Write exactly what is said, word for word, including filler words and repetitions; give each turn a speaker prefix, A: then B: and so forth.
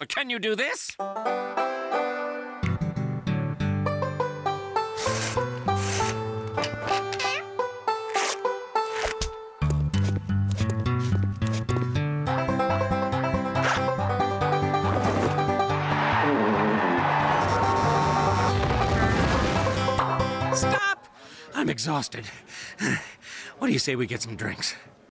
A: Can you do this? Stop! I'm exhausted. What do you say we get some drinks?